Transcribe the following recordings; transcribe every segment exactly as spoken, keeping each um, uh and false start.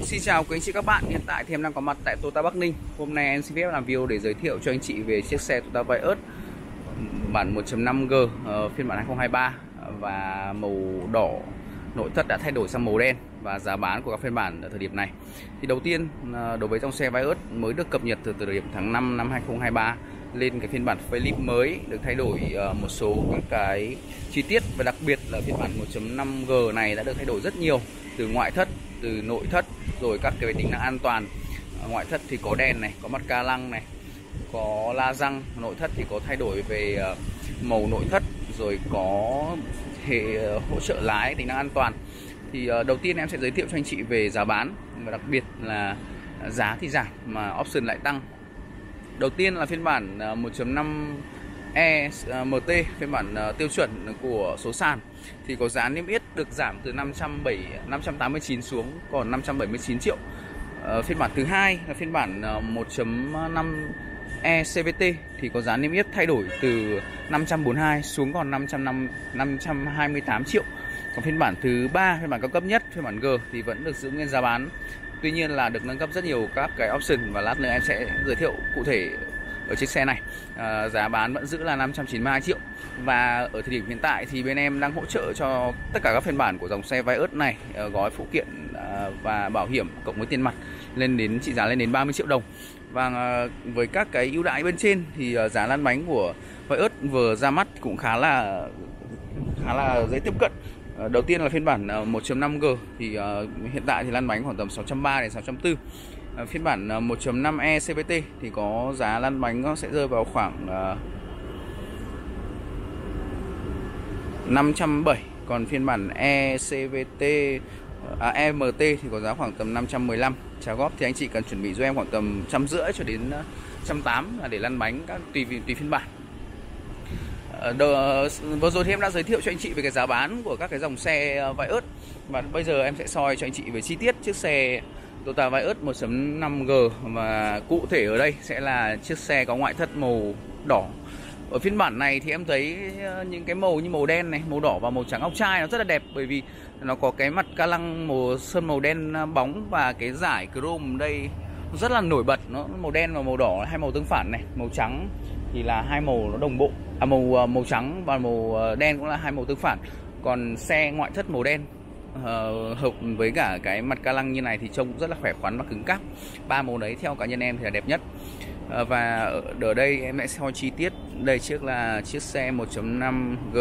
Xin chào quý anh chị các bạn, hiện tại thì em đang có mặt tại Toyota Bắc Ninh. Hôm nay em xin phép làm video để giới thiệu cho anh chị về chiếc xe Toyota Vios bản một chấm năm G uh, phiên bản hai không hai ba và màu đỏ, nội thất đã thay đổi sang màu đen và giá bán của các phiên bản ở thời điểm này. Thì đầu tiên uh, đối với dòng xe Vios mới được cập nhật từ thời điểm tháng năm năm hai không hai ba lên cái phiên bản facelift mới, được thay đổi uh, một số các cái chi tiết và đặc biệt là phiên bản một chấm năm G này đã được thay đổi rất nhiều, từ ngoại thất, từ nội thất, rồi các cái tính năng an toàn. À, ngoại thất thì có đèn này, có mặt ca lăng này, có la răng. Nội thất thì có thay đổi về uh, màu nội thất, rồi có hệ uh, hỗ trợ lái, tính năng an toàn. Thì uh, đầu tiên em sẽ giới thiệu cho anh chị về giá bán, và đặc biệt là uh, giá thì giảm mà option lại tăng. Đầu tiên là phiên bản uh, một chấm năm E M T, phiên bản uh, tiêu chuẩn của số sàn, thì có giá niêm yết được giảm từ năm trăm tám mươi chín xuống còn năm trăm bảy mươi chín triệu. Uh, phiên bản thứ hai là phiên bản uh, một chấm năm E C V T thì có giá niêm yết thay đổi từ năm trăm bốn mươi hai xuống còn năm trăm hai mươi tám triệu. Còn phiên bản thứ ba, phiên bản cao cấp nhất, phiên bản G thì vẫn được giữ nguyên giá bán, tuy nhiên là được nâng cấp rất nhiều các cái option và lát nữa em sẽ giới thiệu cụ thể ở chiếc xe này. À, giá bán vẫn giữ là năm trăm chín mươi hai triệu. Và ở thời điểm hiện tại thì bên em đang hỗ trợ cho tất cả các phiên bản của dòng xe Vios này uh, gói phụ kiện uh, và bảo hiểm cộng với tiền mặt lên đến trị giá lên đến ba mươi triệu đồng. Và uh, với các cái ưu đãi bên trên thì uh, giá lăn bánh của Vios vừa ra mắt cũng khá là khá là dễ tiếp cận. Uh, đầu tiên là phiên bản uh, một chấm năm G thì uh, hiện tại thì lăn bánh khoảng tầm sáu trăm ba mươi đến sáu trăm bốn mươi. À, phiên bản một chấm năm E C V T thì có giá lăn bánh nó sẽ rơi vào khoảng uh, năm trăm bảy mươi. Còn phiên bản E C V T à, E M T thì có giá khoảng tầm năm trăm mười lăm. Trả góp thì anh chị cần chuẩn bị cho em khoảng tầm trăm rưỡi cho đến một trăm tám mươi là để lăn bánh các tùy tùy phiên bản. À, đờ, vừa rồi thì em đã giới thiệu cho anh chị về cái giá bán của các cái dòng xe Vios, và bây giờ em sẽ soi cho anh chị về chi tiết chiếc xe Toyota Vios một chấm năm G, và cụ thể ở đây sẽ là chiếc xe có ngoại thất màu đỏ. Ở phiên bản này thì em thấy những cái màu như màu đen này, màu đỏ và màu trắng óc chai nó rất là đẹp, bởi vì nó có cái mặt ca lăng màu sơn màu đen bóng và cái dải chrome đây rất là nổi bật. Nó màu đen và màu đỏ hai màu tương phản này, màu trắng thì là hai màu nó đồng bộ. À, màu màu trắng và màu đen cũng là hai màu tương phản. Còn xe ngoại thất màu đen Uh, hợp với cả cái mặt ca lăng như này thì trông rất là khỏe khoắn và cứng cáp. Ba màu đấy theo cá nhân em thì là đẹp nhất. Uh, và ở, ở đây em sẽ soi chi tiết. Đây chiếc là chiếc xe một chấm năm G.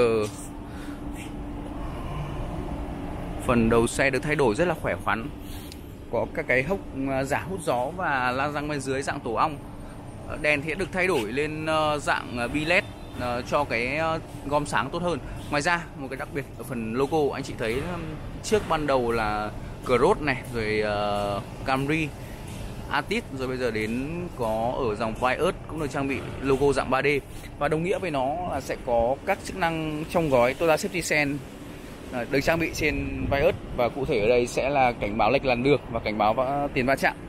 Phần đầu xe được thay đổi rất là khỏe khoắn, có các cái hốc giả hút gió và la răng bên dưới dạng tổ ong. Uh, đèn thì đã được thay đổi lên uh, dạng bi led uh, cho cái uh, gom sáng tốt hơn. Ngoài ra một cái đặc biệt ở phần logo, anh chị thấy trước ban đầu là Cross này, rồi uh, Camry, Altis, rồi bây giờ đến có ở dòng Vios cũng được trang bị logo dạng ba D, và đồng nghĩa với nó là sẽ có các chức năng trong gói Toyota Safety Sense uh, được trang bị trên Vios, và cụ thể ở đây sẽ là cảnh báo lệch làn đường và cảnh báo tiền va chạm.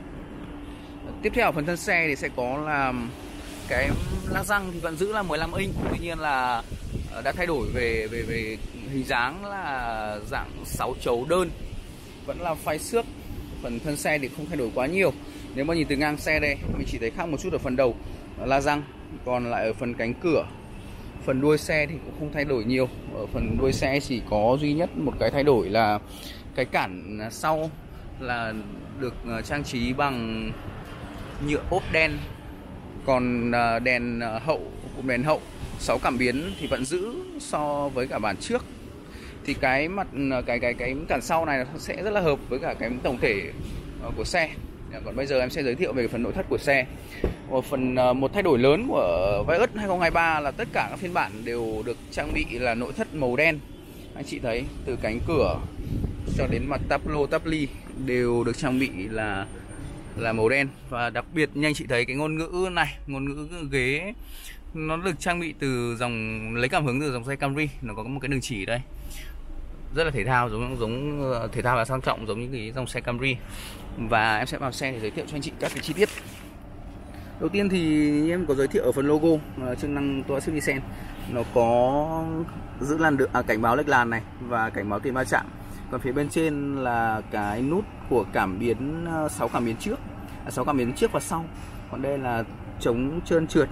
Tiếp theo ở phần thân xe thì sẽ có là cái la răng thì vẫn giữ là mười lăm inch, tuy nhiên là đã thay đổi về về về hình dáng là dạng sáu chấu đơn, vẫn là phai xước. Phần thân xe thì không thay đổi quá nhiều. Nếu mà nhìn từ ngang xe đây, mình chỉ thấy khác một chút ở phần đầu la răng, còn lại ở phần cánh cửa, phần đuôi xe thì cũng không thay đổi nhiều. Ở phần đuôi xe chỉ có duy nhất một cái thay đổi là cái cản sau là được trang trí bằng nhựa ốp đen. Còn đèn hậu, cụm đèn hậu sáu cảm biến thì vẫn giữ so với cả bản trước. Thì cái mặt cái cái cái cản sau này sẽ rất là hợp với cả cái tổng thể của xe. Còn bây giờ em sẽ giới thiệu về phần nội thất của xe. Một phần một thay đổi lớn của Vios hai không hai ba là tất cả các phiên bản đều được trang bị là nội thất màu đen. Anh chị thấy từ cánh cửa cho đến mặt táp lô, táp ly đều được trang bị là là màu đen. Và đặc biệt như anh chị thấy cái ngôn ngữ này, ngôn ngữ ghế nó được trang bị từ dòng, lấy cảm hứng từ dòng xe Camry. Nó có một cái đường chỉ đây rất là thể thao, giống giống thể thao và sang trọng giống như cái dòng xe Camry. Và em sẽ vào xe để giới thiệu cho anh chị các cái chi tiết. Đầu tiên thì em có giới thiệu ở phần logo, uh, chức năng Toyota Safety Sense. Nó có giữ làn đường, à, cảnh báo lệch làn này và cảnh báo tiền va chạm. Còn phía bên trên là cái nút của cảm biến, sáu cảm biến trước, à, sáu cảm biến trước và sau. Còn đây là chống trơn trượt,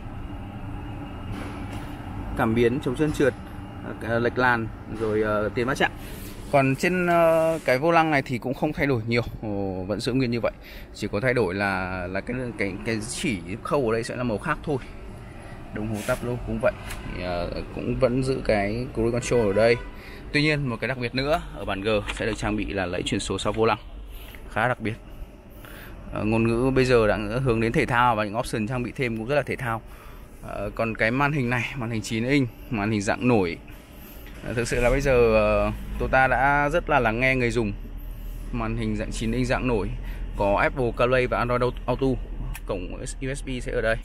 cảm biến chống trơn trượt, lệch làn, rồi uh, tiền va chạm. Còn trên uh, cái vô lăng này thì cũng không thay đổi nhiều, Ồ, vẫn giữ nguyên như vậy. Chỉ có thay đổi là là cái cái cái chỉ khâu ở đây sẽ là màu khác thôi. Đồng hồ táp lô cũng vậy, thì, uh, cũng vẫn giữ cái cruise control ở đây. Tuy nhiên một cái đặc biệt nữa ở bản G sẽ được trang bị là lẫy chuyển số sau vô lăng, khá đặc biệt. Uh, ngôn ngữ bây giờ đang hướng đến thể thao và những option trang bị thêm cũng rất là thể thao. Uh, còn cái màn hình này, màn hình chín inch, màn hình dạng nổi. Uh, thực sự là bây giờ uh, Toyota đã rất là lắng nghe người dùng. Màn hình dạng chín inch dạng nổi, có Apple CarPlay và Android Auto, cổng u ét bê sẽ ở đây.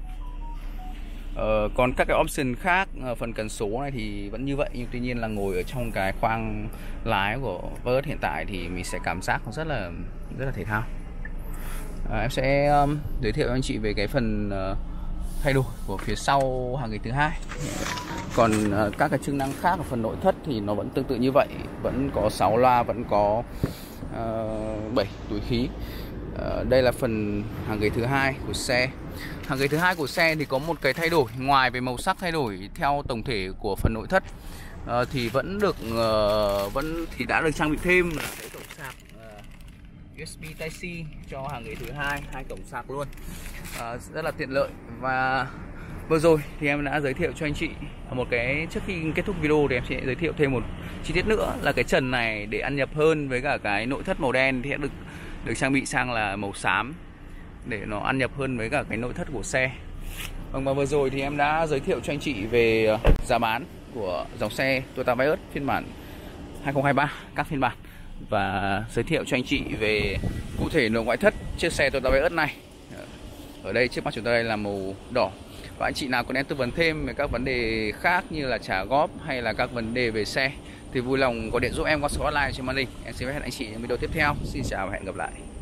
Uh, còn các cái option khác, uh, phần cần số này thì vẫn như vậy, nhưng tuy nhiên là ngồi ở trong cái khoang lái của Verge hiện tại thì mình sẽ cảm giác nó rất là rất là thể thao. Uh, em sẽ um, giới thiệu cho anh chị về cái phần uh, thay đổi của phía sau hàng ghế thứ hai. Còn uh, các cái chức năng khác ở phần nội thất thì nó vẫn tương tự như vậy, vẫn có sáu loa, vẫn có uh, bảy túi khí. Uh, đây là phần hàng ghế thứ hai của xe. Hàng ghế thứ hai của xe thì có một cái thay đổi, ngoài về màu sắc thay đổi theo tổng thể của phần nội thất, uh, thì vẫn được uh, vẫn thì đã được trang bị thêm là cái cổng sạc uh, u ét bê Type-C cho hàng ghế thứ hai, hai cổng sạc luôn, uh, rất là tiện lợi. Và vừa rồi thì em đã giới thiệu cho anh chị một cái, trước khi kết thúc video thì em sẽ giới thiệu thêm một chi tiết nữa là cái trần này để ăn nhập hơn với cả cái nội thất màu đen thì sẽ được được trang bị sang là màu xám để nó ăn nhập hơn với cả cái nội thất của xe. Vâng, và vừa rồi thì em đã giới thiệu cho anh chị về giá bán của dòng xe Toyota Vios phiên bản hai không hai ba, các phiên bản, và giới thiệu cho anh chị về cụ thể nội ngoại thất chiếc xe Toyota Vios này. Ở đây trước mắt chúng ta đây là màu đỏ. Và anh chị nào còn đang tư vấn thêm về các vấn đề khác như là trả góp hay là các vấn đề về xe thì vui lòng gọi điện giúp em qua số hotline trên màn hình. Em xin hẹn anh chị trong video tiếp theo. Xin chào và hẹn gặp lại.